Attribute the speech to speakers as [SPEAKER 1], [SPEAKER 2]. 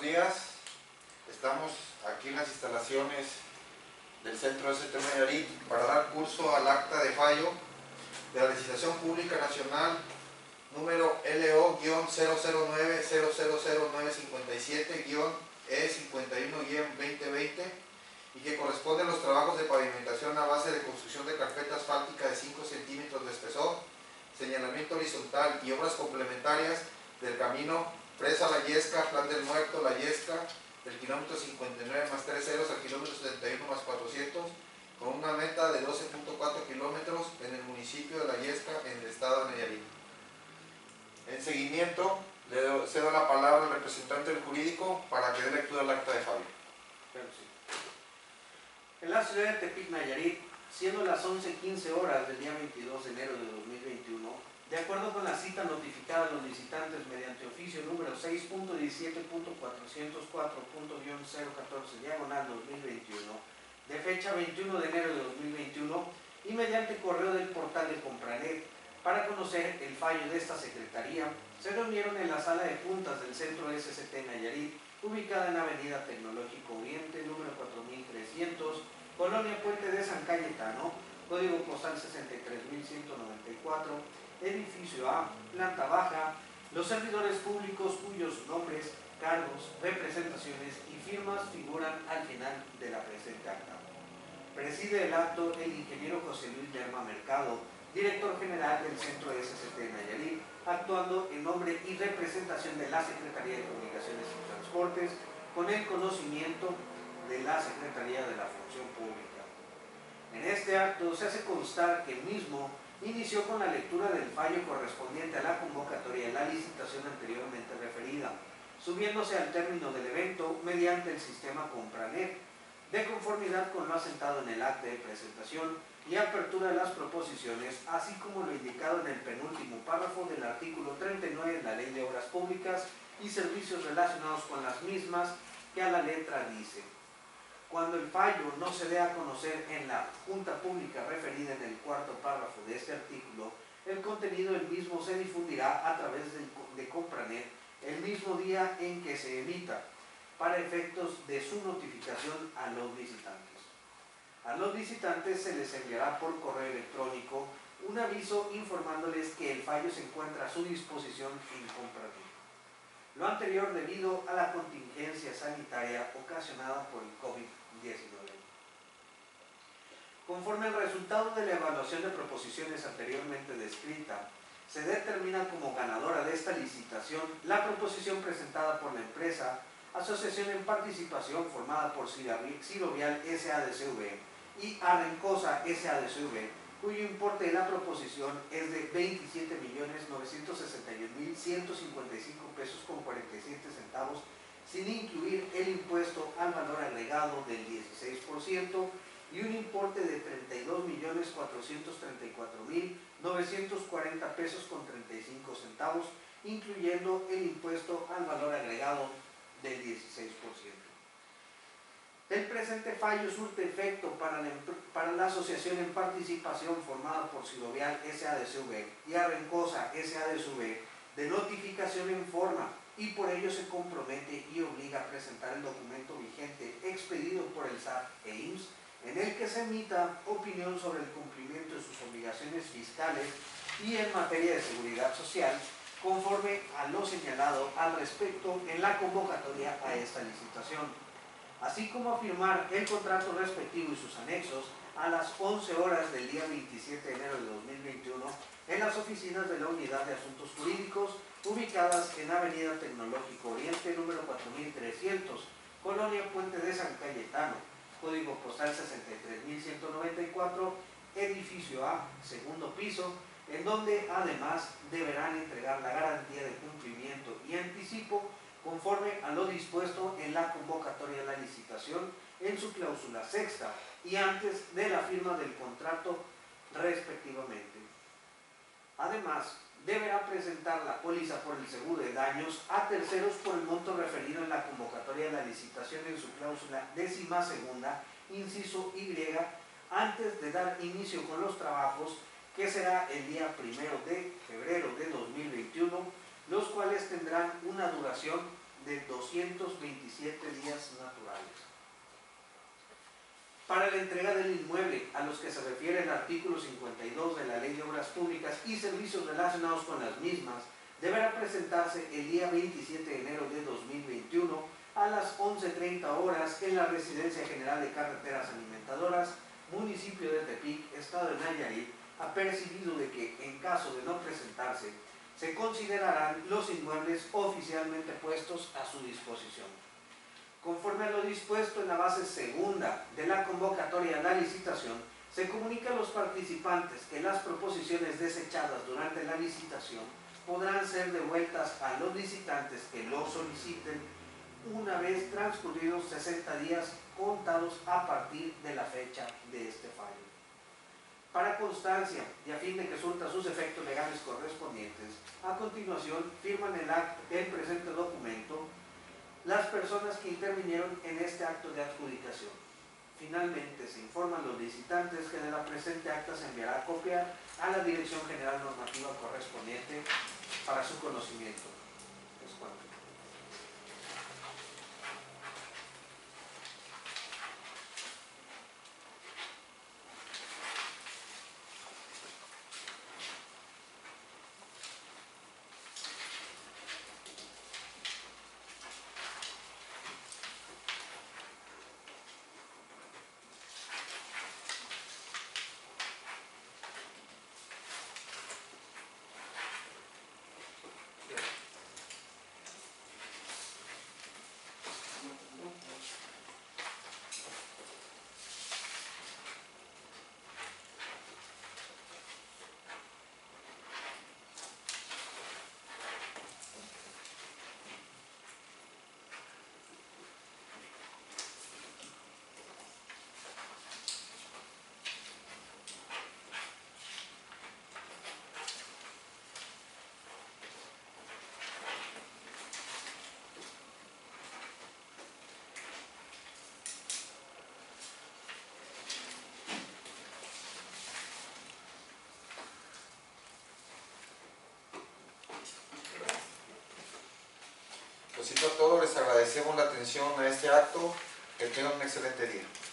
[SPEAKER 1] días. Estamos aquí en las instalaciones del Centro ST Nayarit para dar curso al acta de fallo de la Licitación Pública Nacional número LO-000957-E51-2020 y que corresponde a los trabajos de pavimentación a base de construcción de carpeta asfáltica de 5 centímetros de espesor, señalamiento horizontal y obras complementarias del camino Presa La Yesca, Plan del Muerto, La Yesca, del kilómetro 59 más 3 ceros al kilómetro 71 más 400, con una meta de 12.4 kilómetros en el municipio de La Yesca, en el estado de Nayarit. En seguimiento, le cedo la palabra al representante del jurídico para que dé lectura al acta de fallo.
[SPEAKER 2] Claro, sí. En la ciudad de Tepic, Nayarit, siendo las 11:15 horas del día 22 de enero de 2021, de acuerdo con la cita notificada a los licitantes mediante oficio número 6.17.404.014/2021, de fecha 21 de enero de 2021, y mediante correo del portal de Compranet, para conocer el fallo de esta secretaría, se reunieron en la sala de juntas del Centro SCT Nayarit, ubicada en Avenida Tecnológico Oriente, número 4300, Colonia Puente de San Cayetano, código postal 63194, edificio A, planta baja, los servidores públicos cuyos nombres, cargos, representaciones y firmas figuran al final de la presente acta. Preside el acto el ingeniero José Luis Lerma Mercado, director general del Centro SCT Nayarit, actuando en nombre y representación de la Secretaría de Comunicaciones y Transportes, con el conocimiento de la Secretaría de la Función Pública. En este acto se hace constar que el mismo inició con la lectura del fallo correspondiente a la convocatoria de la licitación anteriormente referida, subiéndose al término del evento mediante el sistema Compranet, de conformidad con lo asentado en el acta de presentación y apertura de las proposiciones, así como lo indicado en el penúltimo párrafo del artículo 39 de la Ley de Obras Públicas y servicios relacionados con las mismas, que a la letra dice: cuando el fallo no se dé a conocer en la Junta Pública referida en el cuarto párrafo de este artículo, el contenido del mismo se difundirá a través de Compranet el mismo día en que se emita, para efectos de su notificación a los licitantes. A los licitantes se les enviará por correo electrónico un aviso informándoles que el fallo se encuentra a su disposición en Compranet. Lo anterior debido a la contingencia sanitaria ocasionada por el COVID-19. Conforme al resultado de la evaluación de proposiciones anteriormente descrita, se determina como ganadora de esta licitación la proposición presentada por la empresa Asociación en Participación formada por Cirovial S.A.D.C.V. y Arrencosa S.A.D.C.V., cuyo importe de la proposición es de 27.961.155 pesos con 47 centavos, sin incluir el impuesto al valor agregado del 16% y un importe de 32.434.940 pesos con 35 centavos, incluyendo el impuesto al valor agregado del 16%. El presente fallo surte efecto para la asociación en participación formada por Cirovial S.A.D.C.V. y Arrencosa S.A.D.C.V. de notificación en forma, y por ello se compromete y obliga a presentar el documento vigente expedido por el SAT e IMSS, en el que se emita opinión sobre el cumplimiento de sus obligaciones fiscales y en materia de seguridad social, conforme a lo señalado al respecto en la convocatoria a esta licitación, así como a firmar el contrato respectivo y sus anexos a las 11 horas del día 27 de enero de 2021 en las oficinas de la Unidad de Asuntos Jurídicos, ubicadas en Avenida Tecnológico Oriente, número 4300, Colonia Puente de San Cayetano, código postal 63194, edificio A, segundo piso, en donde además deberán entregar la garantía de cumplimiento y anticipo conforme a lo dispuesto en la convocatoria de la licitación en su cláusula sexta y antes de la firma del contrato respectivamente. Además, deberá presentar la póliza por el seguro de daños a terceros por el monto referido en la convocatoria de la licitación en su cláusula 12ª, inciso Y, antes de dar inicio con los trabajos, que será el día 1 de febrero de 2021, los cuales tendrán una duración de 227 días naturales. Para la entrega del inmueble a los que se refiere el artículo 52 de la Ley de Obras Públicas y servicios relacionados con las mismas, deberá presentarse el día 27 de enero de 2021 a las 11:30 horas en la Residencia General de Carreteras Alimentadoras, municipio de Tepic, estado de Nayarit, apercibido de que, en caso de no presentarse, se considerarán los inmuebles oficialmente puestos a su disposición. Conforme a lo dispuesto en la base segunda de la convocatoria a la licitación, se comunica a los participantes que las proposiciones desechadas durante la licitación podrán ser devueltas a los licitantes que lo soliciten una vez transcurridos 60 días contados a partir de la fecha de este fallo. Para constancia y a fin de que surta sus efectos legales correspondientes, a continuación firman el presente documento las personas que intervinieron en este acto de adjudicación. Finalmente, se informan los licitantes que de la presente acta se enviará copia a la Dirección General Normativa correspondiente para su conocimiento. Es cuanto.
[SPEAKER 1] Pues sí, a todos les agradecemos la atención a este acto. Que tengan un excelente día.